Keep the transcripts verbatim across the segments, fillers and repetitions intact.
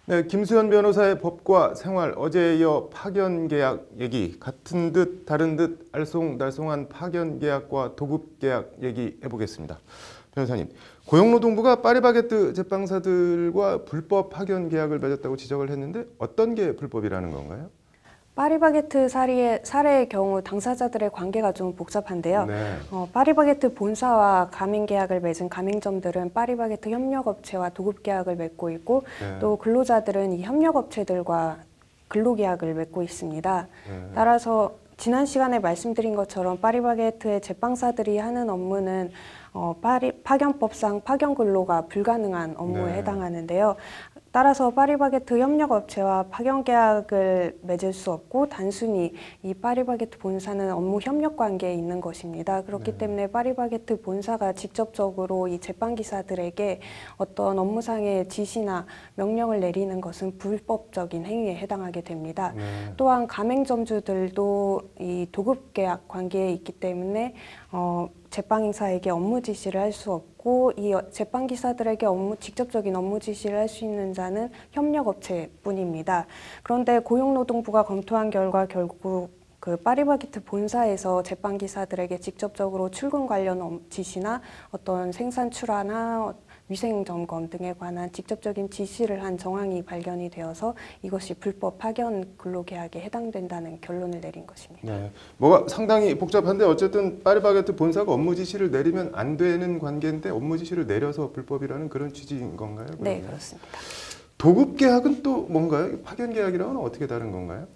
네, 김수현 변호사의 법과 생활, 어제에 이어 파견 계약 얘기, 같은 듯 다른 듯 알쏭달쏭한 파견 계약과 도급 계약 얘기해 보겠습니다. 변호사님, 고용노동부가 파리바게뜨 제빵사들과 불법 파견 계약을 맺었다고 지적을 했는데 어떤 게 불법이라는 건가요? 파리바게뜨 사례의, 사례의 경우 당사자들의 관계가 좀 복잡한데요. 네. 어, 파리바게뜨 본사와 가맹계약을 맺은 가맹점들은 파리바게뜨 협력업체와 도급계약을 맺고 있고 네. 또 근로자들은 이 협력업체들과 근로계약을 맺고 있습니다. 네. 따라서 지난 시간에 말씀드린 것처럼 파리바게뜨의 제빵사들이 하는 업무는 어, 파리, 파견법상 파견근로가 불가능한 업무에 네. 해당하는데요. 따라서 파리바게뜨 협력업체와 파견계약을 맺을 수 없고 단순히 이 파리바게뜨 본사는 업무 협력 관계에 있는 것입니다. 그렇기 네. 때문에 파리바게뜨 본사가 직접적으로 이 제빵기사들에게 어떤 업무상의 지시나 명령을 내리는 것은 불법적인 행위에 해당하게 됩니다. 네. 또한 가맹점주들도 이 도급계약 관계에 있기 때문에 어, 제빵기사에게 업무 지시를 할 수 없고 이 제빵기사들에게 업무, 직접적인 업무 지시를 할 수 있는 자는 협력업체뿐입니다. 그런데 고용노동부가 검토한 결과 결국 그 파리바게뜨 본사에서 제빵기사들에게 직접적으로 출근 관련 지시나 어떤 생산 출하나 위생 점검 등에 관한 직접적인 지시를 한 정황이 발견이 되어서 이것이 불법 파견 근로계약에 해당된다는 결론을 내린 것입니다. 네, 뭐가 상당히 복잡한데 어쨌든 파리바게뜨 본사가 업무 지시를 내리면 안 되는 관계인데 업무 지시를 내려서 불법이라는 그런 취지인 건가요? 그러면? 네, 그렇습니다. 도급 계약은 또 뭔가요? 파견 계약이랑은 어떻게 다른 건가요?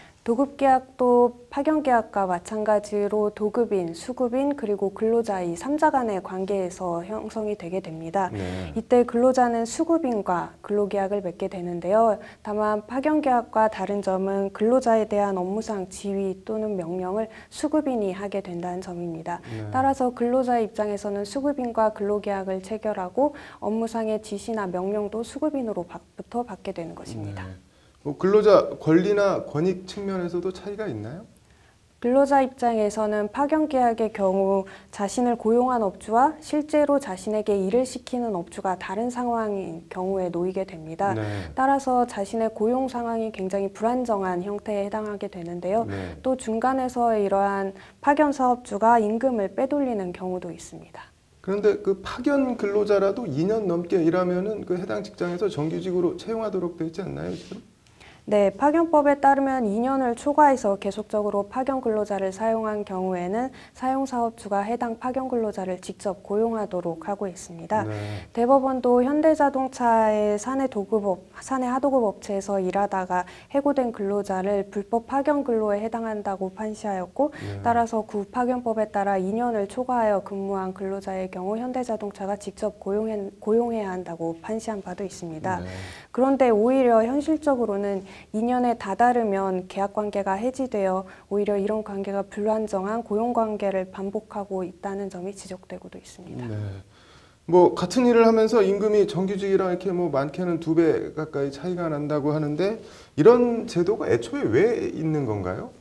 도급계약도 파견계약과 마찬가지로 도급인, 수급인, 그리고 근로자 이 삼자 간의 관계에서 형성이 되게 됩니다. 네. 이때 근로자는 수급인과 근로계약을 맺게 되는데요. 다만 파견계약과 다른 점은 근로자에 대한 업무상 지휘 또는 명령을 수급인이 하게 된다는 점입니다. 네. 따라서 근로자의 입장에서는 수급인과 근로계약을 체결하고 업무상의 지시나 명령도 수급인으로부터 받게 되는 것입니다. 네. 뭐 근로자 권리나 권익 측면에서도 차이가 있나요? 근로자 입장에서는 파견계약의 경우 자신을 고용한 업주와 실제로 자신에게 일을 시키는 업주가 다른 상황인 경우에 놓이게 됩니다. 네. 따라서 자신의 고용 상황이 굉장히 불안정한 형태에 해당하게 되는데요. 네. 또 중간에서 이러한 파견 사업주가 임금을 빼돌리는 경우도 있습니다. 그런데 그 파견 근로자라도 이 년 넘게 일하면은 그 해당 직장에서 정규직으로 채용하도록 되어 있지 않나요, 지금? 네, 파견법에 따르면 이 년을 초과해서 계속적으로 파견 근로자를 사용한 경우에는 사용사업주가 해당 파견 근로자를 직접 고용하도록 하고 있습니다. 네. 대법원도 현대자동차의 사내 도급업, 사내 하도급 업체에서 일하다가 해고된 근로자를 불법 파견 근로에 해당한다고 판시하였고, 네. 따라서 구 파견법에 따라 이 년을 초과하여 근무한 근로자의 경우 현대자동차가 직접 고용해, 고용해야 한다고 판시한 바도 있습니다. 네. 그런데 오히려 현실적으로는 이 년에 다다르면 계약관계가 해지되어 오히려 이런 관계가 불안정한 고용관계를 반복하고 있다는 점이 지적되고도 있습니다. 네. 뭐 같은 일을 하면서 임금이 정규직이랑 이렇게 뭐 많게는 두 배 가까이 차이가 난다고 하는데 이런 제도가 애초에 왜 있는 건가요?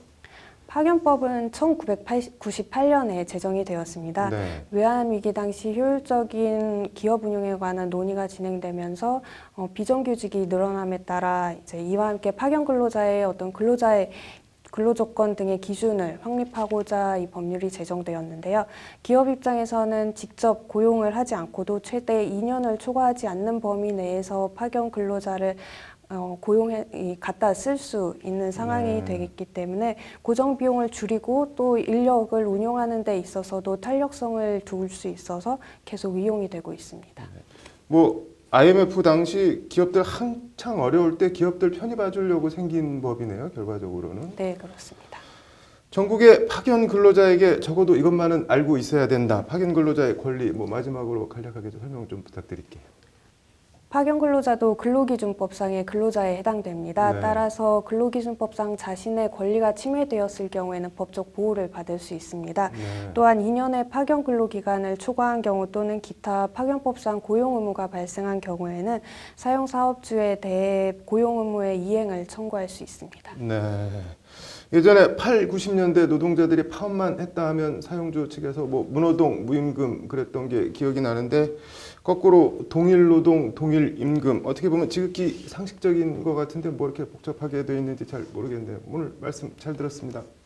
파견법은 천구백구십팔 년에 제정이 되었습니다. 네. 외환위기 당시 효율적인 기업 운영에 관한 논의가 진행되면서 어, 비정규직이 늘어남에 따라 이제 이와 함께 파견 근로자의 어떤 근로자의 근로조건 등의 기준을 확립하고자 이 법률이 제정되었는데요. 기업 입장에서는 직접 고용을 하지 않고도 최대 이 년을 초과하지 않는 범위 내에서 파견 근로자를 어, 고용해 갖다 쓸 수 있는 상황이 네. 되기 때문에 고정 비용을 줄이고 또 인력을 운용하는 데 있어서도 탄력성을 둘 수 있어서 계속 이용이 되고 있습니다. 뭐 아이엠에프 당시 기업들 한창 어려울 때 기업들 편히 봐주려고 생긴 법이네요, 결과적으로는. 네, 그렇습니다. 전국의 파견 근로자에게 적어도 이것만은 알고 있어야 된다. 파견 근로자의 권리, 뭐 마지막으로 간략하게 좀 설명 좀 부탁드릴게요. 파견 근로자도 근로기준법상의 근로자에 해당됩니다. 네. 따라서 근로기준법상 자신의 권리가 침해되었을 경우에는 법적 보호를 받을 수 있습니다. 네. 또한 이 년의 파견 근로기간을 초과한 경우 또는 기타 파견법상 고용 의무가 발생한 경우에는 사용사업주에 대해 고용 의무의 이행을 청구할 수 있습니다. 네. 예전에 팔, 구십 년대 노동자들이 파업만 했다 하면 사용주 측에서 뭐 무노동, 무임금 그랬던 게 기억이 나는데 거꾸로 동일 노동, 동일 임금 어떻게 보면 지극히 상식적인 것 같은데 뭐 이렇게 복잡하게 되어 있는지 잘 모르겠네요. 오늘 말씀 잘 들었습니다.